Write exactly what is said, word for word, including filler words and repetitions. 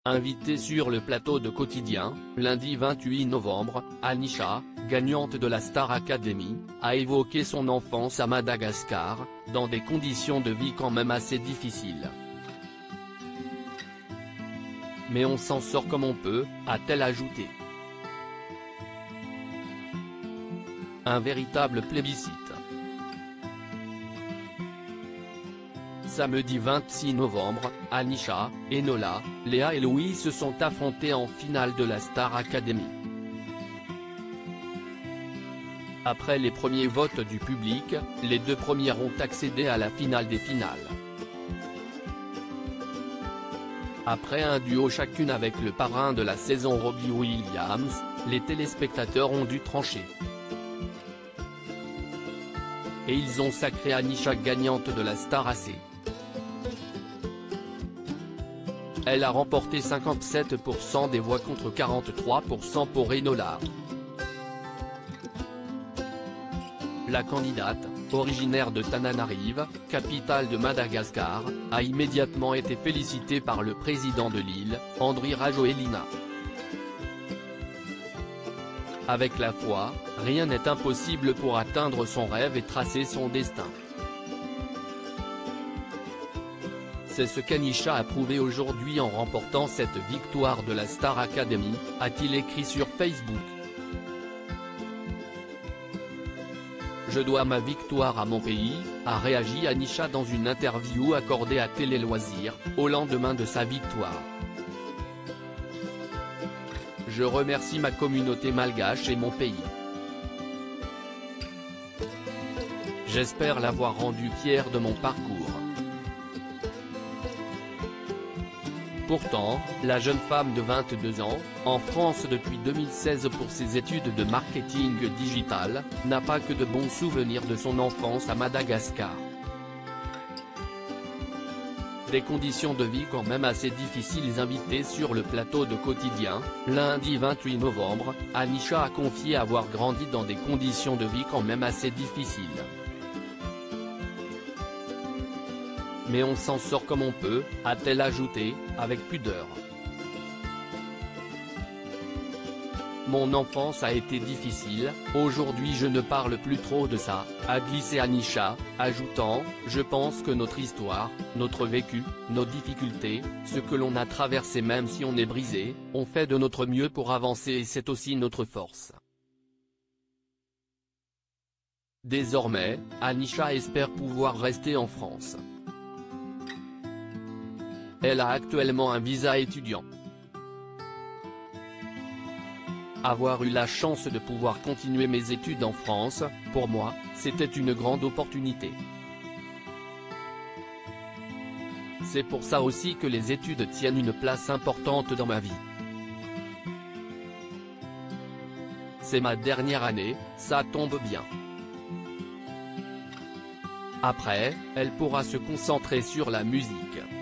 Invitée sur le plateau de Quotidien, lundi vingt-huit novembre, Anisha, gagnante de la Star Academy, a évoqué son enfance à Madagascar, dans des conditions de vie quand même assez difficiles. Mais on s'en sort comme on peut, a-t-elle ajouté. Un véritable plébiscite. Samedi vingt-six novembre, Anisha, Enola, Léa et Louis se sont affrontés en finale de la Star Academy. Après les premiers votes du public, les deux premières ont accédé à la finale des finales. Après un duo chacune avec le parrain de la saison Robbie Williams, les téléspectateurs ont dû trancher. Et ils ont sacré Anisha gagnante de la Star A C. Elle a remporté cinquante-sept pour cent des voix contre quarante-trois pour cent pour Enola. La candidate, originaire de Tananarive, capitale de Madagascar, a immédiatement été félicitée par le président de l'île, Andry Rajoelina. Avec la foi, rien n'est impossible pour atteindre son rêve et tracer son destin. C'est ce qu'Anisha a prouvé aujourd'hui en remportant cette victoire de la Star Academy, a-t-il écrit sur Facebook. Je dois ma victoire à mon pays, a réagi Anisha dans une interview accordée à Télé Loisirs, au lendemain de sa victoire. Je remercie ma communauté malgache et mon pays. J'espère l'avoir rendu fier de mon parcours. Pourtant, la jeune femme de vingt-deux ans, en France depuis deux mille seize pour ses études de marketing digital, n'a pas que de bons souvenirs de son enfance à Madagascar. Des conditions de vie quand même assez difficiles. Invitée sur le plateau de Quotidien, lundi vingt-huit novembre, Anisha a confié avoir grandi dans des conditions de vie quand même assez difficiles. Mais on s'en sort comme on peut, a-t-elle ajouté, avec pudeur. Mon enfance a été difficile, aujourd'hui je ne parle plus trop de ça, a glissé Anisha, ajoutant, je pense que notre histoire, notre vécu, nos difficultés, ce que l'on a traversé même si on est brisé, on fait de notre mieux pour avancer et c'est aussi notre force. Désormais, Anisha espère pouvoir rester en France. Elle a actuellement un visa étudiant. Avoir eu la chance de pouvoir continuer mes études en France, pour moi, c'était une grande opportunité. C'est pour ça aussi que les études tiennent une place importante dans ma vie. C'est ma dernière année, ça tombe bien. Après, elle pourra se concentrer sur la musique.